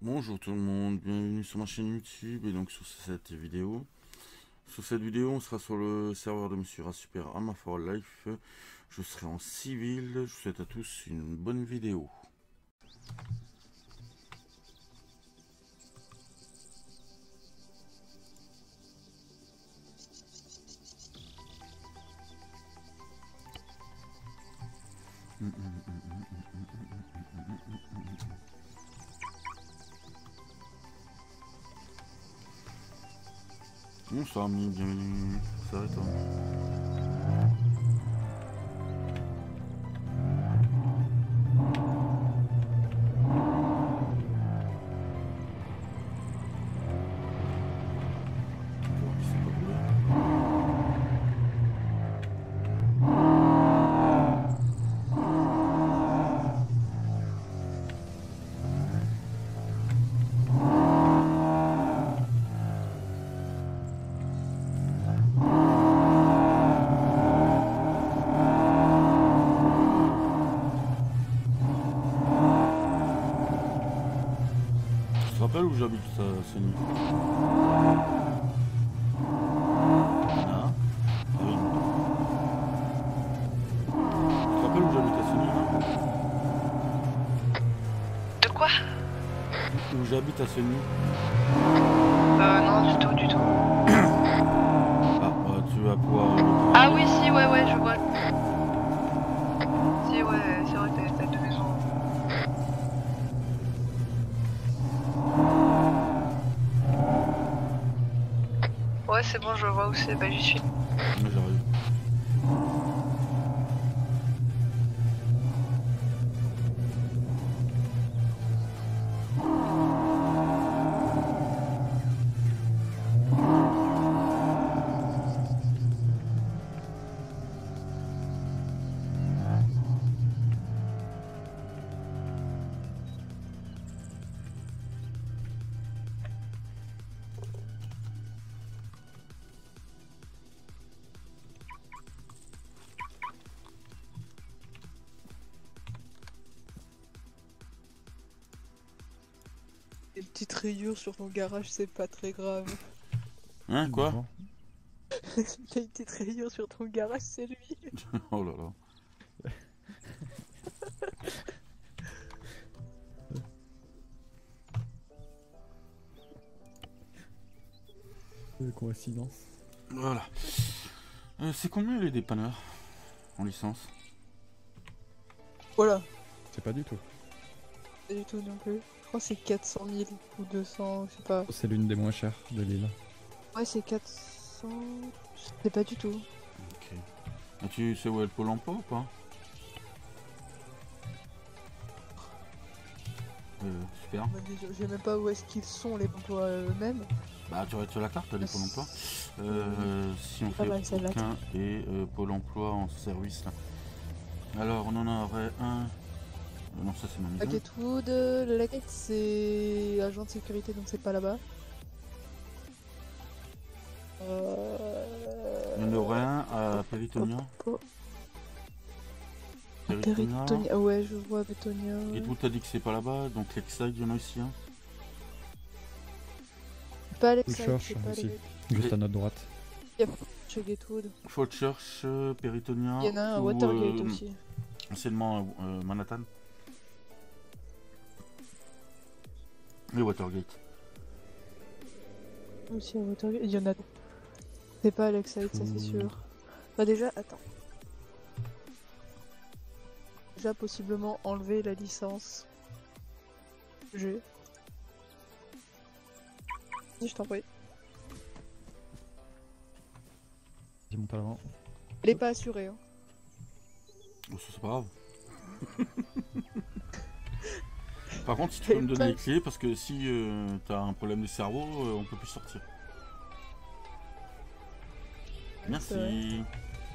Bonjour tout le monde, bienvenue sur ma chaîne YouTube et donc sur cette vidéo. Sur cette vidéo, on sera sur le serveur de Monsieur Rasuper Arma for Life. Je serai en civil, je vous souhaite à tous une bonne vidéo. Bonsoir ami, bienvenue, ça va toi? Tu te rappelles où j'habite ça, Sony? Ah, oui. Tu te rappelles où j'habite à Sony là? De quoi? Où j'habite à Sony? Non, du tout, du tout. Ah, tu vas pouvoir... Ah oui, si, ouais, je vois. Si, ouais, c'est vrai que t'as deux maisons. Ouais, c'est bon, je vois où c'est, bah j'y suis. Moi j'arrive. Des petites rayures sur ton garage, c'est pas très grave. Hein, quoi? T'as une petite rayure sur ton garage, c'est lui. Oh là là. Coïncidence. Voilà. C'est combien les dépanneurs en licence? Voilà, C'est pas du tout. pas du tout non plus. Je crois que c'est 400 000 ou 200, je sais pas. C'est l'une des moins chères de l'île. Ouais, c'est 400... Je sais pas du tout. Ok. Et tu sais où est le pôle emploi ou pas? Super. Bah, déjà, je sais même pas où est-ce qu'ils sont les emplois eux-mêmes. Bah tu regardes sur la carte, t'as les pôles emploi. Si on Pas fait mal, celle-là. aucun et pôle emploi en service là. Alors on en aurait un. Non, ça c'est ma maison. Gatewood, la quête c'est agent de sécurité donc c'est pas là-bas. Il y en aurait un à Péritonia. Péritonia, ouais, je vois Pétonia. Et tout t'as dit que c'est pas là-bas, donc Lakeside, il y en a aussi un. Pas Alex, Full Church c'est pas aussi. Alex. Juste à notre droite. Il y a chez Gatewood. Fort Church, Péritonia. Il y en a un à ou, Watergate aussi. Anciennement Manhattan. Et Watergate. Aussi à Watergate. Il y en a. C'est pas Alexide, ça c'est sûr. Bah déjà, attends. Déjà possiblement enlever la licence. J'ai. Si je t'en prie. J'y monte à l'avant. Elle est pas assurée hein. Oh, ça c'est pas grave. Par contre, si tu peux me donner les clés, parce que si t'as un problème de cerveau, on peut plus sortir. Merci.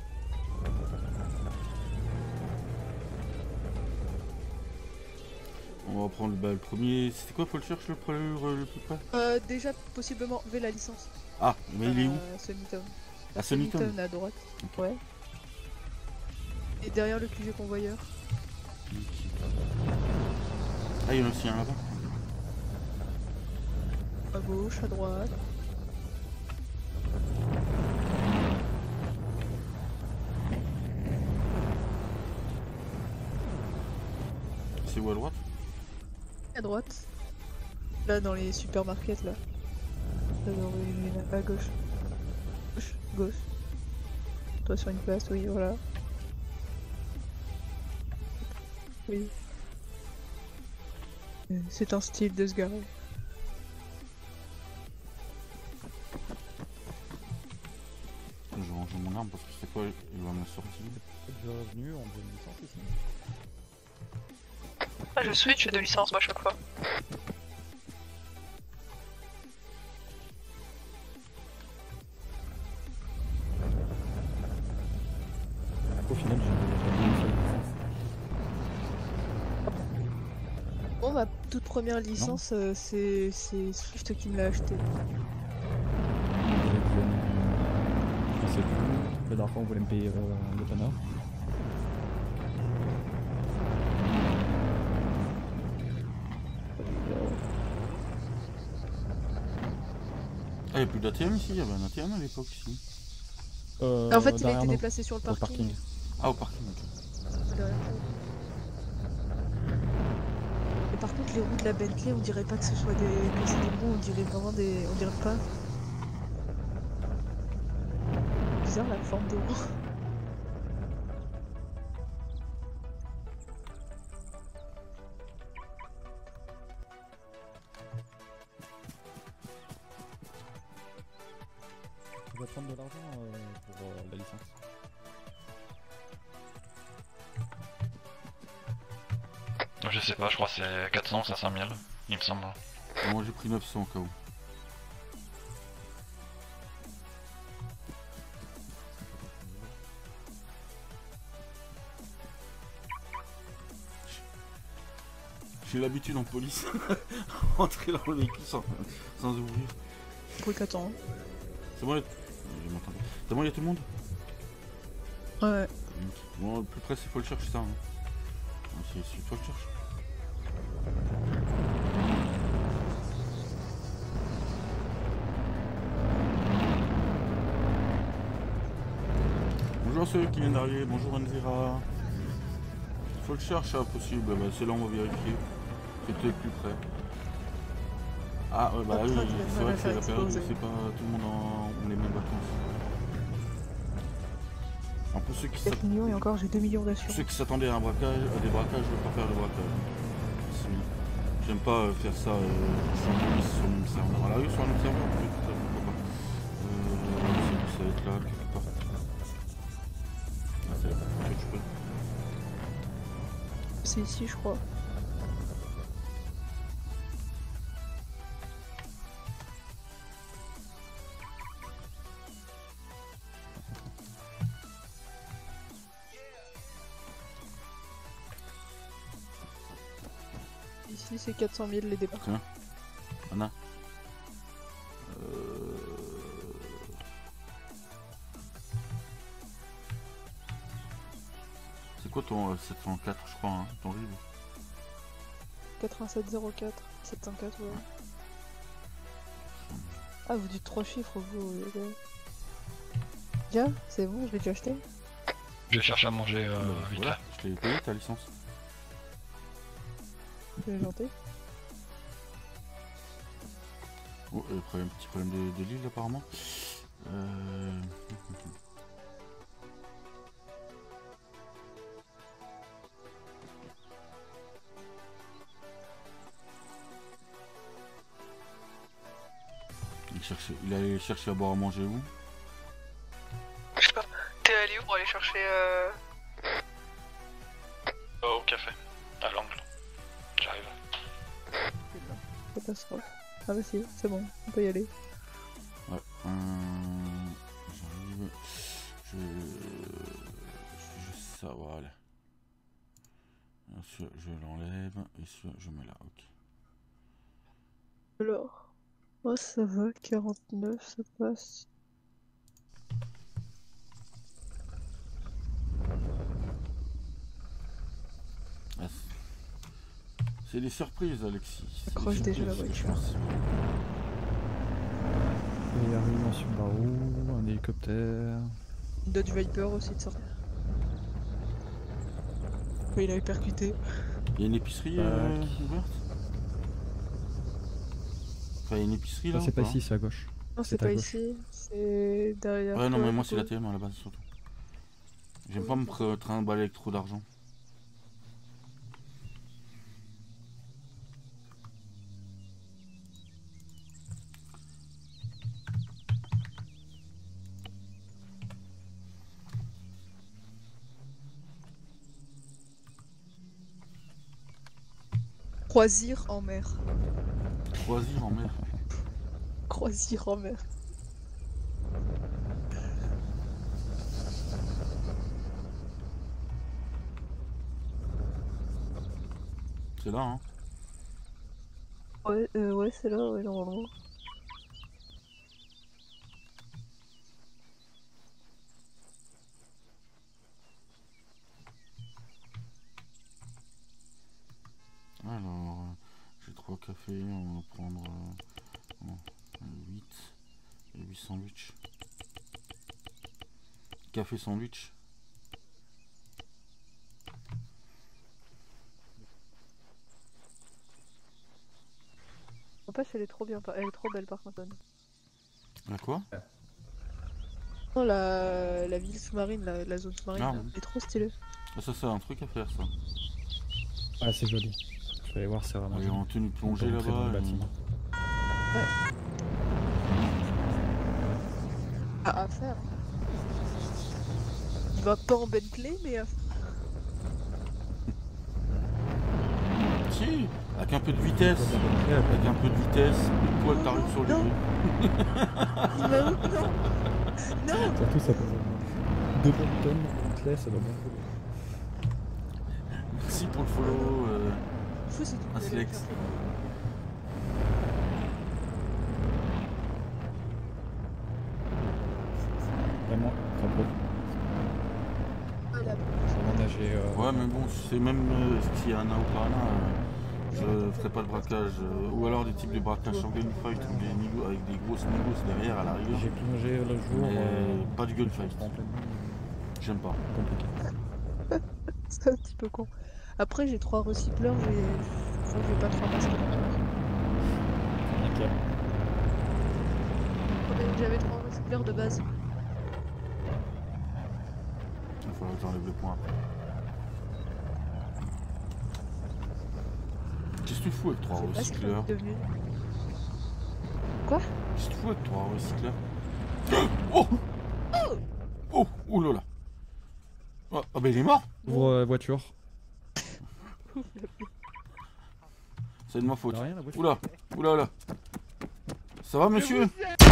On va prendre le premier. C'était quoi, faut le chercher le plus près? Déjà possiblement enlever la licence. Ah, mais il est où? Sunnytown. À Sunnytown à droite. Okay. Ouais. Et derrière le QG convoyeur. Ah, il y en a aussi un là-bas. À gauche, à droite. C'est où à droite? À droite. Là, dans les supermarkets, là. Là, à gauche. Gauche, gauche. Toi sur une place, oui, voilà. Oui. C'est un style de se garer. Je range mon arme parce que c'est quoi? Il va me sortir. Je suis revenu, on veut une licence ici. Ah, je switch de licence moi à chaque fois. Au final, j'ai une seule licence. Bon, ma toute première licence, c'est Swift qui me l'a acheté. Je sais plus. La dernière fois, on voulait me payer le panard. Ah, il n'y a plus d'ATM ici, il y avait un ATM à l'époque ici. En fait, il a derrière été nous, déplacé sur le au parking. Ah, au parking, ok. Derrière nous. Et par contre, les roues de la Bentley, on dirait pas que ce soit que c'est des roues, on dirait vraiment des. On dirait pas. Bizarre la forme des roues. On va prendre de l'argent pour la licence. Je sais pas, je crois que c'est 400 ou 500 000, il me semble. Moi j'ai pris 900 au cas où. J'ai l'habitude en police, rentrer dans le véhicule sans ouvrir. Pour qu'attends. C'est bon, c'est bon, il y a tout le monde? Ouais. Bon, le plus près, il faut le chercher ça. Hein. C'est toi le cherches. Bonjour à ceux qui viennent d'arriver, bonjour Anzira. Il faut le chercher, possible, bah, c'est là on va vérifier. C'est peut-être plus près. Ah ouais, bah oui, c'est vrai que c'est la période où c'est pas tout le monde ont les mêmes vacances. En plus ceux qui 4 millions et encore j'ai 2 millions d'assurance. ceux qui s'attendaient à un braquage, à des braquages, je veux pas faire de braquage. J'aime pas faire ça sans police sur le même serveur. À la rue sur un autre serveur, pourquoi pas. Ça va être là quelque part. Ah, c'est là, je peux. C'est ici je crois. Ici c'est 400 000 les départs. Tiens, Anna. C'est quoi ton 704 je crois, hein, ton livre? 8704, 704 ouais. Ah vous dites 3 chiffres vous. Bien, c'est bon, je l'ai déjà acheté. Je vais chercher à manger vite Voilà, là. je l'ai payé ta licence. C'est gentil. Oh, petit problème de livre apparemment. Il allait chercher à boire à manger où? Je sais pas. T'es allé où pour aller chercher Au café, à l'angle. J'arrive. Catastrophe. Ah bah si, c'est bon, on peut y aller. Ouais, j'arrive. Je fais juste ça, voilà. Celui-là, je l'enlève et celui-là, je mets là, ok. Alors. Oh ça va, 49, ça passe. C'est des surprises, Alexis. Accroche déjà la voiture. Et la réunion sur Barreau, un hélicoptère. Dodge Viper aussi de sortir. Oui, il avait percuté. Il y a une épicerie ouverte? Enfin, il y a une épicerie là? Ah, c'est ou pas ici, c'est à gauche. Non, c'est à pas gauche. ici, c'est derrière. Ouais, non, toi, mais moi du c'est la coup. TM à la base surtout. J'aime pas me trimballer avec trop d'argent. Croisir en mer. Choisir en mer. Croisir en mer. C'est là, hein. Ouais, c'est là, ouais, normalement. Alors, j'ai 3 cafés, on va prendre 8 et 8 sandwichs. Café sandwich. N'empêche, elle est trop bien, elle est trop belle par contre. À quoi? Non, la ville sous-marine, la zone sous-marine, Ah, là, oui. elle est trop stylée. Ah, ça c'est un truc à faire ça. Ah, c'est joli. Je vais aller voir, c'est vraiment Aller joli. en tenue de plongée Dans le très bon là-bas. bâtiment. À faire. Il va pas en Bentley, mais Si, avec un peu de vitesse. Avec un peu de vitesse, le poil t'arrive sur les Non. yeux. non. Non. Surtout, ça peut. 2 bonnes tonnes, une clé, ça doit bien rouler. Merci pour le follow. Fou, c'est tout. Un Slex. Vraiment, très beau. Voilà. On a nager. Ouais, mais bon, c'est même s'il y a un ou pas je ferai pas de braquage. Ou alors des types de braquage sur gunfight ou des négos avec des grosses négos derrière à la rigueur. J'ai plongé le jour. Mais pas du gunfight. En pleine nuit. J'aime pas. Compliqué. C'est un petit peu con. Après, j'ai 3 recycleurs, j'ai pas 3 masques. Nickel. J'avais 3 recycleurs de base. Il faudra que j'enlève le point après. Qu'est-ce que tu fous avec 3 C'est pas ce qu'il recycleurs? est devenu. Quoi? Qu'est-ce que tu fous avec 3 recycleurs? Oh! Oh! Oh là là! Oh, ah bah il est mort! Ouvre voiture. C'est de ma faute. T'as rien, la voiture? Oula! Oula là! Ça va monsieur?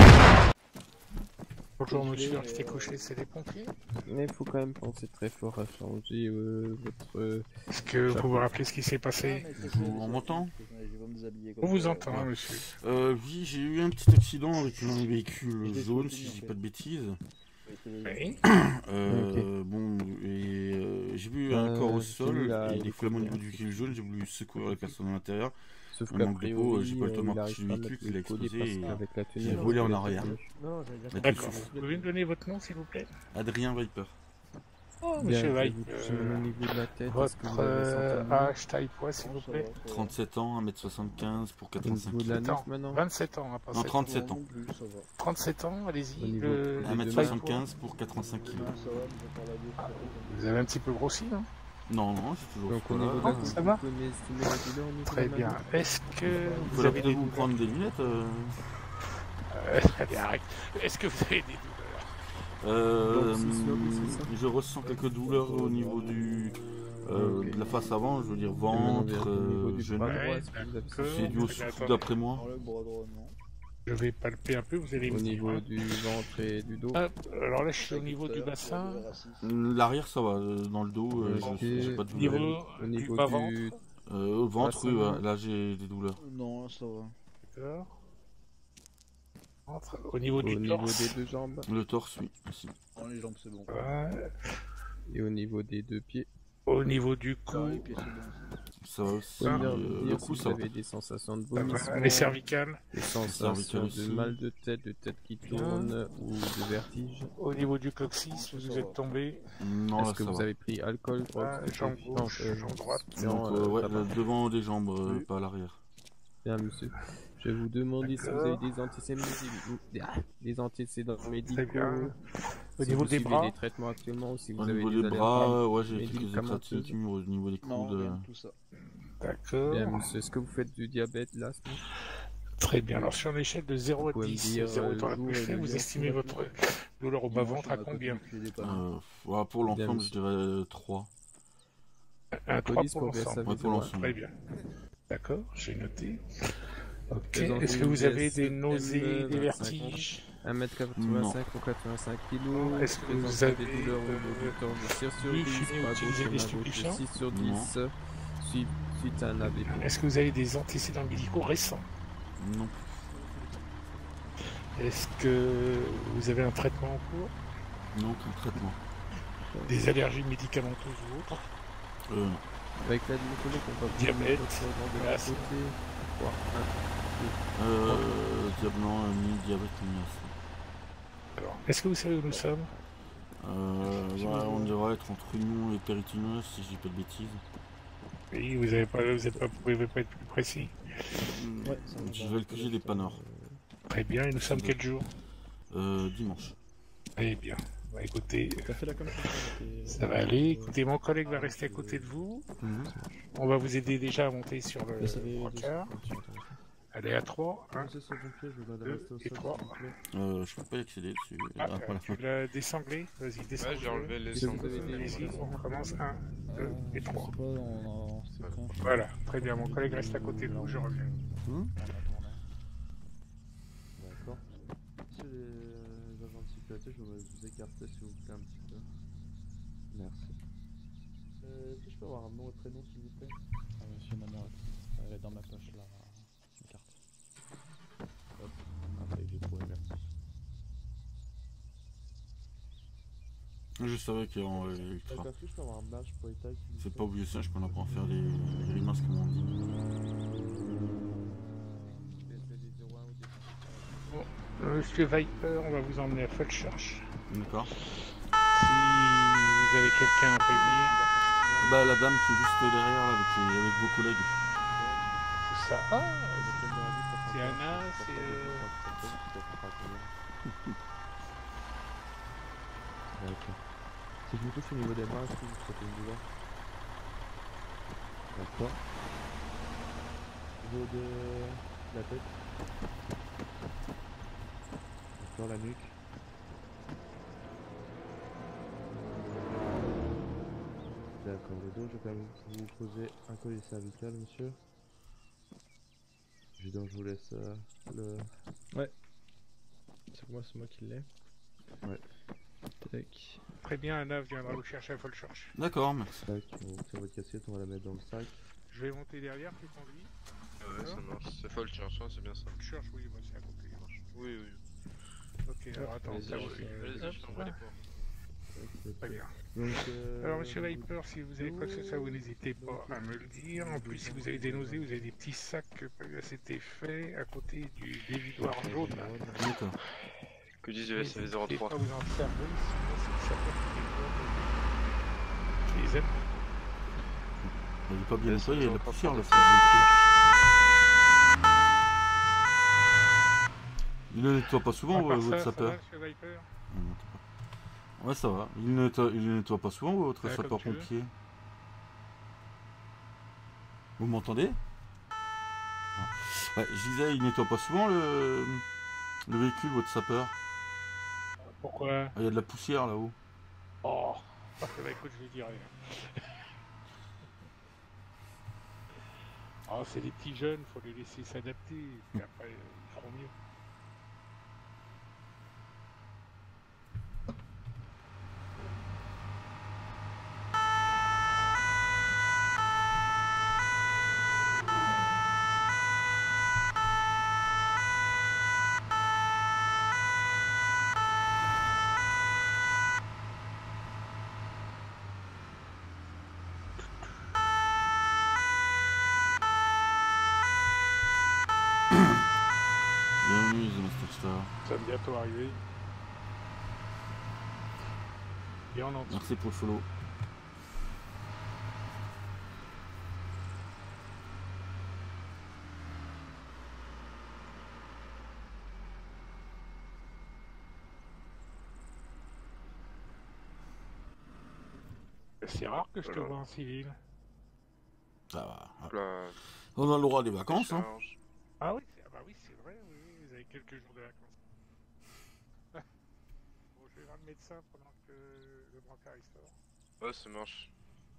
Bonjour monsieur, restez couché, c'est des pompiers. Mais il faut quand même penser très fort à changer votre... Est-ce que vous vous rappelez ce qui s'est passé? On m'entend? On vous entend, monsieur. Oui, j'ai eu un petit accident avec un véhicule jaune, si je dis pas de bêtises. Oui. Bon, et j'ai vu un corps au sol là, et des flammes au niveau du véhicule jaune, j'ai voulu secourir la personne à l'intérieur. Sauf Un qu'a manque de peau, priori, j'ai pas eu le temps de il marcher arrive le pas à véhicule, mettre il a le code explosé parce et qu'avec la tenue, j'ai on volé en peut arrière. être- D'accord. Vous pouvez me donner votre nom, s'il vous plaît? Adrien Viper. Oh, Bien, monsieur je vais White. vous toucher même au niveau de la tête. Est-ce que vous avez Votre senti âge, taille, poids, s'il vous plaît? 37 ans, 1m75 pour au 85 niveau de la kg. nuque maintenant? 27 ans, hein, pas Non, 7 37 ans. 37 ans, Au allez-y. niveau Le... de- 1m75 pour 85 kg. Vous avez un petit peu grossi, non? Non, non, j'ai toujours Donc ce au niveau de poids-là. la Ah, coupe, ça va vous pouvez m'estimer la douleur au niveau Très de la bien. main? Est-ce que Il vous faudrait avez des peut-être vous douleurs? prendre des lunettes. Très bien, arrête. Est-ce que vous avez des douleurs? Euh, Donc, c'est sûr que c'est ça. je ressens quelques douleurs au niveau Ok. de la face avant, je veux dire Et maintenant, ventre, au niveau du genou. bras droit, Ouais, est-ce que vous avez ça? d'accord. C'est dû au Très bien, souffle attendez. d'après moi. Je vais palper un peu, vous allez Au me dire, niveau hein. du ventre et du dos? Hop, alors là, je suis au niveau du bassin. L'arrière ça va, dans le dos, Ok. j'ai pas de douleur. Niveau Au du niveau bas-ventre. du... Au ventre, Bassin. là j'ai des douleurs. Non, ça va. D'accord. Ventre. Au niveau Au du niveau torse. des deux jambes Le torse, oui, aussi. Dans les jambes, c'est bon. Ouais. et au niveau des deux pieds. Au niveau du cou. Ah, les pieds, c'est bon. Ça va aussi. Vous pouvez me Le dire coup, si ça vous va. avez des sensations de Ça va. vomissement, Les cervicales. des sensations de aussi. mal de tête qui tourne ou de vertige. Au niveau du coccyx, vous êtes tombé. Non, là, Est-ce que ça vous va. avez pris alcool, drogue, Jambe gauche, jambe droite. Donc, ouais, le devant des jambes, pas à l'arrière. Bien, monsieur. Je vais vous demander si vous avez D'accord. des antécédents Très médicaux. bien. Au Si niveau vous des suivez bras. des traitements actuellement ou si vous Au avez niveau des des allergies bras, ouais, j'ai quelques médicamenteuses. égratignures au niveau des Non, coudes. rien de tout ça. D'accord. Bien, monsieur. Est-ce que vous faites du diabète, l'asthme? Très bien. Alors, sur une échelle de 0 à pouvez me 10, dire, 0 étant la le plus jour et faible, le vous lieu. estimez votre douleur au bas-ventre à combien? Ouais, pour l'ensemble, je monsieur. dirais 3. Un 3 Police pour pour l'ensemble. verser Ouais, pour l'ensemble. Très bien. D'accord, j'ai noté. Ok. Présentez Est-ce que une vous avez des DSM, nausées, des 25 vertiges? 1m85 ou 85 kg. Est-ce que vous présentez avez des douleurs au niveau du corps de 6 sur bu, 10, fumé ou bras utilisé gauche des et main gauche de stupéfiants? 6 sur 10, suite à un AVP. Est-ce que vous avez des antécédents médicaux récents? Non. Est-ce que vous avez un traitement en cours? Non, aucun traitement. Des allergies médicamenteuses ou autres? Non. Avec l'aide de mon collègue, on va vous Diabète, de la asthme. côté. Voir Non, ni diabète, ni asthme. Alors, est-ce que vous savez où nous sommes? On devrait être entre Union et Péritineuse, si je dis pas de bêtises. Oui, vous pouvez pas être plus précis. Ouais, ça me Je va. vais le QG des Panors. Très bien, et nous sommes quel jour? Dimanche. Très bien. Bah, écoutez, T'as fait la connexion avec tes- ça va aller. Écoutez, mon collègue va rester à côté de vous. On va vous aider déjà à monter sur le Là, ça fait brancard. Allez à 3, 1, 2 et 3. Je peux pas y accéder dessus. Ah, Voilà. tu l'as désanglé? Vas-y, désangle. j'ai enlevé les Est-ce que vous sangles. avez des Allez-y, on commence 1, 2 et 3. Je sais pas, on c'est quand Voilà, très bien, mon collègue reste à côté de vous, je reviens. D'accord. Monsieur les agents de sécurité, je vais vous écarter s'il vous plaît un petit peu. Merci. Est-ce que je peux avoir un nom et prénom s'il vous plaît? Monsieur Manard, elle est dans ma poche là, ma carte. Hop, après j'ai trouvé, merci. Je savais qu'il y avait Ultra. D'accord, est-ce que je peux avoir un badge pour les tailles s'il vous C'est plaît? pas obligé ça, je peux en apprendre à faire des grimaces comme on dit. Monsieur Viper, on va vous emmener à Fulchurch. D'accord. Si vous avez quelqu'un à prévenir, Bah la dame qui est juste derrière là, avec vos collègues. tout ça. Ah, c'est Anna, c'est... D'accord. Si je me touche au niveau des mains, est-ce que ça fait une douleur? D'accord. Au niveau de la tête? D'accord, la nuque? D'accord, le dos, je vais quand même vous poser un collier cervical, monsieur. Donc je vous laisse le... Ouais. C'est moi qui l'ai. Ouais. Tac. Très bien, Anna viendra vous chercher à Fulchurch. D'accord, merci. Tac, on va tirer votre casquette, on va la mettre dans le sac. Je vais monter derrière, tu conduis. Ouais, ça marche. C'est Fulchurch, c'est bien ça. Fulchurch, oui, bah, c'est à côté. Oui, oui. Ok, alors attends, Allez-y, ça va. je t'envoie les points. Très bien. Donc, Alors, monsieur Viper, si vous avez quoi que ce soit, vous n'hésitez pas à me le dire. En plus, si vous avez des nausées, vous avez des petits sacs prévus à cet effet à côté du dévidoir jaune. D'accord. Que disent le N'hésitez SV03? pas à vous enfermer, sinon c'est le sapeur qui les aime. Il est pas bien nettoyé, il y a de la poussière là. Il ne nettoie pas souvent votre sapeur. Ouais, ça va. Il ne nettoie pas souvent votre sapeur pompier. Vous m'entendez? Ouais, je disais, il nettoie pas souvent le véhicule, votre sapeur. Pourquoi? Il y a de la poussière là-haut. Oh, bah écoute, je vais dire rien. Oh, c'est des petits jeunes, faut les laisser s'adapter, puis après, ils feront mieux. Dexter. Ça va bientôt arriver. Et en entier. Merci pour le follow. C'est rare que je te Voilà. vois en civil. Ça va. Hop là, On a le droit des vacances, hein. charge. Ah oui, bah oui, c'est vrai, oui, oui, vous avez quelques jours de vacances. Bon, je vais voir le médecin pendant que le brancard il sort. Ouais, ça marche.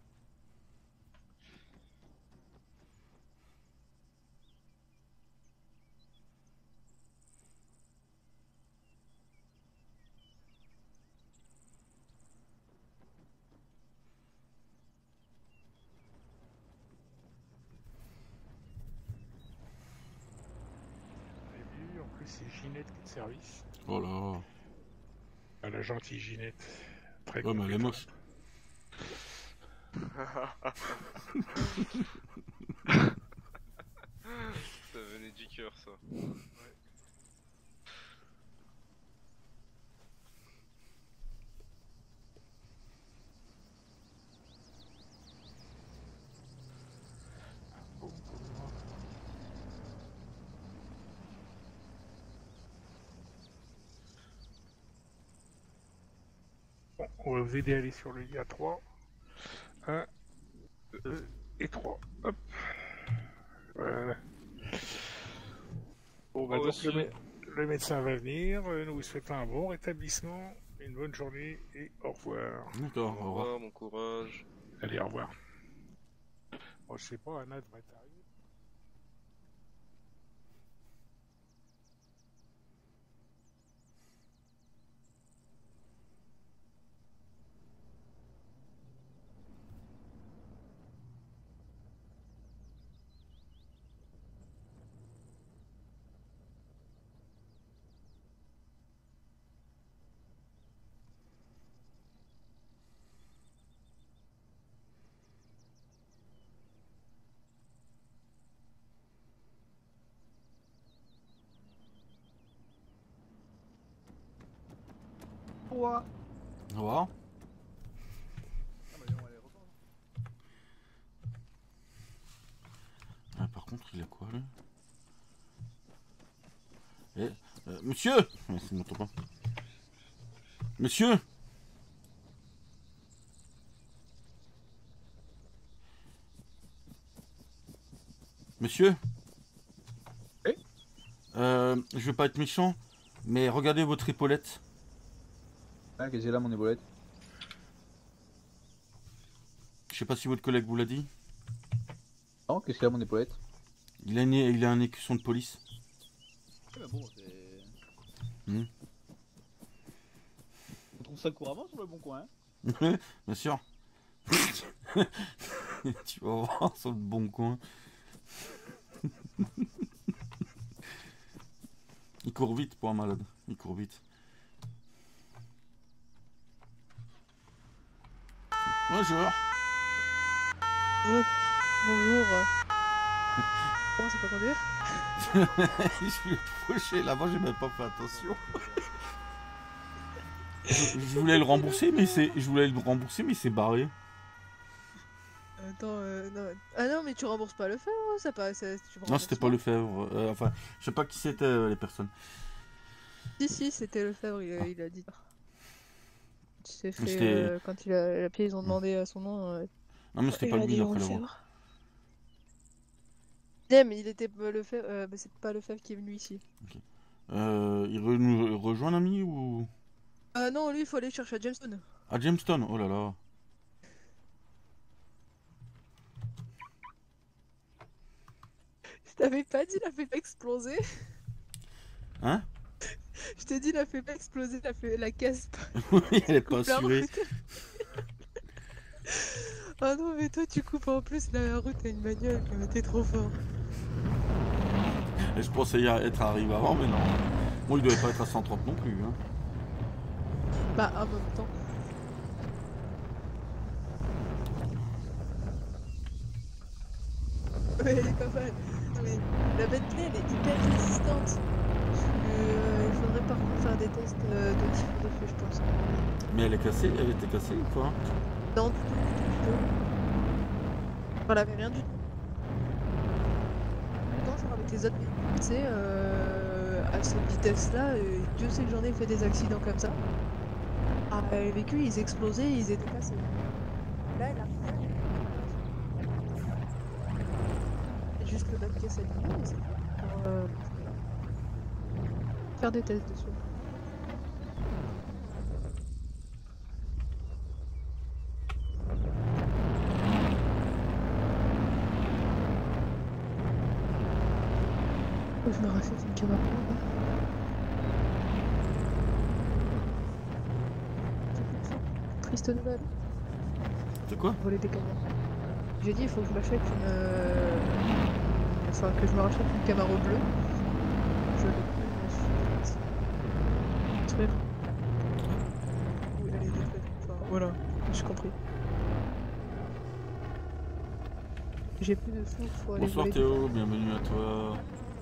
Vous avez vu, en plus c'est Ginette qui est de service. Oh là. Ah, la gentille Ginette. Très Ouais, mais elle est compétente. moche. Ça venait du cœur, ça. Bon, on va vous aider à aller sur le lit à 3. 1, 2 et 3. Hop. Voilà. Bon, bah, Moi donc aussi. le médecin va venir. Nous vous souhaitons un bon rétablissement, une bonne journée et au revoir. D'accord, au Au revoir. revoir, bon courage. Allez, au revoir. Bon, je sais pas, Anna devrait arriver. Ouah. Au revoir. Ah, par contre, il a quoi, lui? Eh, monsieur! Mais c'est mon pas. Monsieur! Monsieur? Oui? Je veux pas être méchant, mais regardez votre épaulette. Ah, qu'est-ce que c'est là mon épaulette? Je sais pas si votre collègue vous l'a dit. Non, qu'est-ce qu'il y a mon épaulette? Il a un écusson de police. Ah bah bon, c'est... Hmm. On trouve ça couramment sur le bon coin, hein? Bien sûr. Tu vas voir sur le bon coin. Il court vite pour un malade. Il court vite. Bonjour. Bonjour. Comment c'est pas conduire? Je suis fauché là-bas, j'ai même pas fait attention. Je voulais le rembourser, mais c'est barré. Attends, non. Ah non, mais tu rembourses pas le Fèvre, ça paraît. Non, c'était pas Lefebvre. Enfin, je sais pas qui c'était les personnes. Si, c'était Lefebvre, il a dit. Tu t'es C'était- fait. Quand il a appelé, ils ont demandé à son nom. Non, mais c'était il pas a lui dit après Lefebvre. l'avoir. Non, mais il était Lefebvre. C'est pas Lefebvre qui est venu ici. Nous rejoint un ami ou. Ah non, lui, il faut aller chercher à Jamestown. À Jamestown, oh là là. Je t'avais pas dit, il a fait pas exploser. Hein? Je t'ai dit, il a fait pas exploser, il a fait la casse. Oui, elle est pas Coupe la assurée. route. Ah non, mais toi, tu coupes en plus la route à une bagnole, mais t'es trop fort. Et je pensais être arrivé avant, mais non. Bon, il devait pas être à 130 non plus. Hein. Bah, en même temps. Ouais, elle est pas mal. Non, mais la Bentley, elle est hyper résistante. faudrait par contre faire des tests de tir de feu, je pense. Mais elle est cassée, elle était cassée ou quoi? Non, du tout. Elle avait rien du tout. Non, genre avec les autres véhicules, tu sais, à cette vitesse-là, Dieu sait que j'en ai fait des accidents comme ça. Ah, les véhicules, ils explosaient, ils étaient cassés. Là, elle a rien. Juste le bac qui est saligné, mais c'est pour faire des tests dessus. Faut que je me rachète une caméra. Triste nouvelle. C'est quoi? Voler des caméras. J'ai dit il faut que je m'achète une... Enfin que je me rachète une Camaro bleue. Je l'ai plus, mais je... Oui, elle est détruite. Enfin voilà, j'ai compris. J'ai plus de sous, faut aller Bonsoir voler. Théo, bienvenue à toi.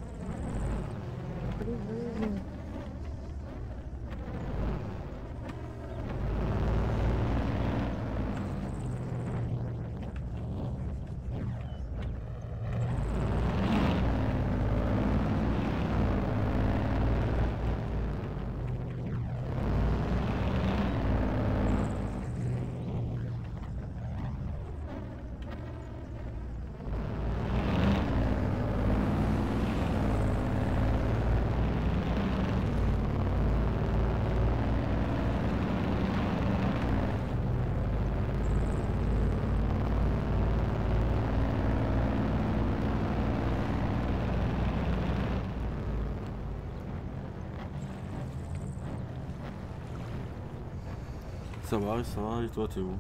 Ça va, et toi Théo?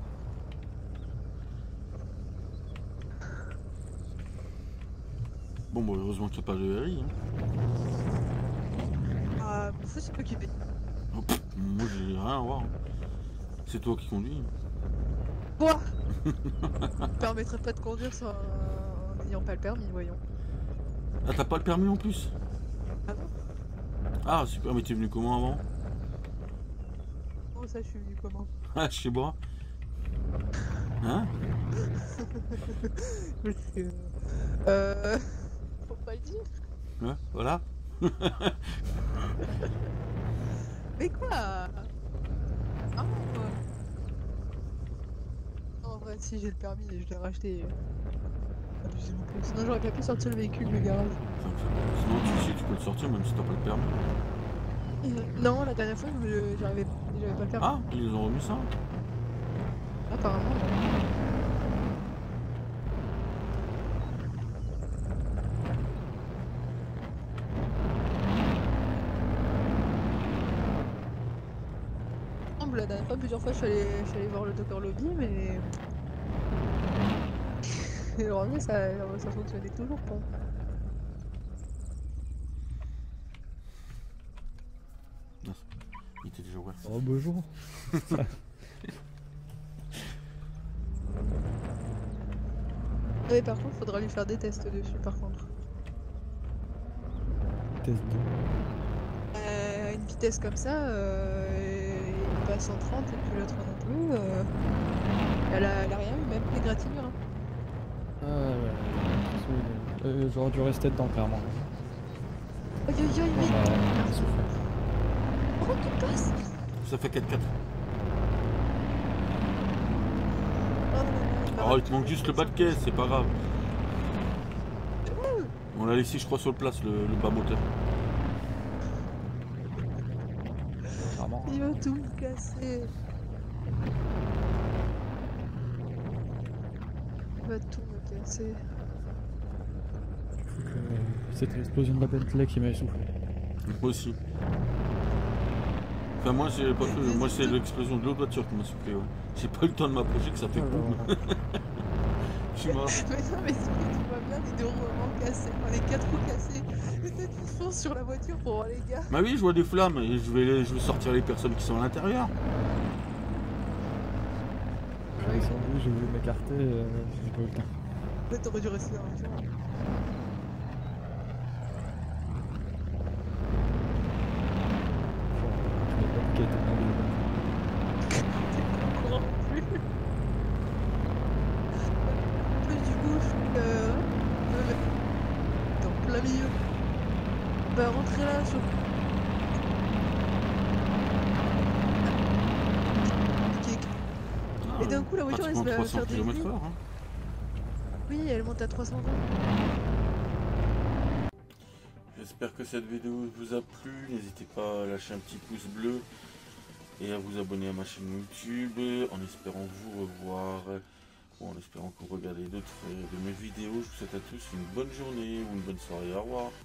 Bon, bah, heureusement qu'il n'y a pas de RI. Hein. Ah, mon fou, c'est pas occupé. Oh, pff, moi, j'ai rien à voir. Hein. C'est toi qui conduis. Quoi? Ça me permettrait pas de conduire sans... en n'ayant pas le permis, voyons. Ah, t'as pas le permis en plus? Ah bon? Ah, super, mais t'es venu comment avant? Oh, ça, je suis venu comment? Ah, chez moi. Hein? Faut pas le dire. Ouais, voilà. Mais quoi? Ah, ouais. En vrai, si j'ai le permis, je l'ai racheté. Abusé non plus. Sinon, j'aurais pas pu sortir le véhicule du garage. Sinon, tu peux le sortir même si t'as pas le permis. Non, la dernière fois, j'avais pas le permis. Ah, ils ont remis ça? Apparemment, non. La dernière fois, plusieurs fois, je suis allé voir le docteur Lobby, mais... Et vraiment, ça fonctionnait toujours pas. Il était déjà ouvert. Oh, bonjour. Mais par contre, faudra lui faire des tests dessus, par contre. Test Une vitesse comme ça, il passe en 30 et puis l'autre non plus. Elle a rien eu, même l'égratignure. Hein. Ah ouais. J'aurais dû rester dedans, clairement. Aïe aïe aïe, mais... Bah, souffle. Oh, tout passe. Ça fait 4-4. Oh, il te manque juste le bas de caisse, c'est pas grave. On l'a laissé, je crois, sur le place, le bas moteur. Il va tout me casser. Il va tout me casser. C'était l'explosion de la Bentley qui m'a essoufflé. Moi aussi. Enfin, moi, j'ai pas fait. Moi, c'est l'explosion de l'autre voiture qui m'a soufflé. Ouais. J'ai pas eu le temps de m'approcher que ça fait boum. Je suis mort. Mais non, mais si tu vois bien les deux roues avant cassés, enfin, les quatre roues cassées. Peut-être qu'ils foncent sur la voiture pour voir les gars. Bah oui, je vois des flammes et je vais sortir les personnes qui sont à l'intérieur. J'ai descendu, j'ai voulu m'écarter, j'ai pas eu le temps. Peut-être t'aurais dû rester dans la voiture. milieu. Bah rentrez là sur... Et d'un coup la voiture elle se va faire des km/h, hein. Oui, elle monte à 320. J'espère que cette vidéo vous a plu. N'hésitez pas à lâcher un petit pouce bleu et à vous abonner à ma chaîne YouTube en espérant vous revoir ou en espérant que vous regardez d'autres de mes vidéos. Je vous souhaite à tous une bonne journée ou une bonne soirée. Au revoir.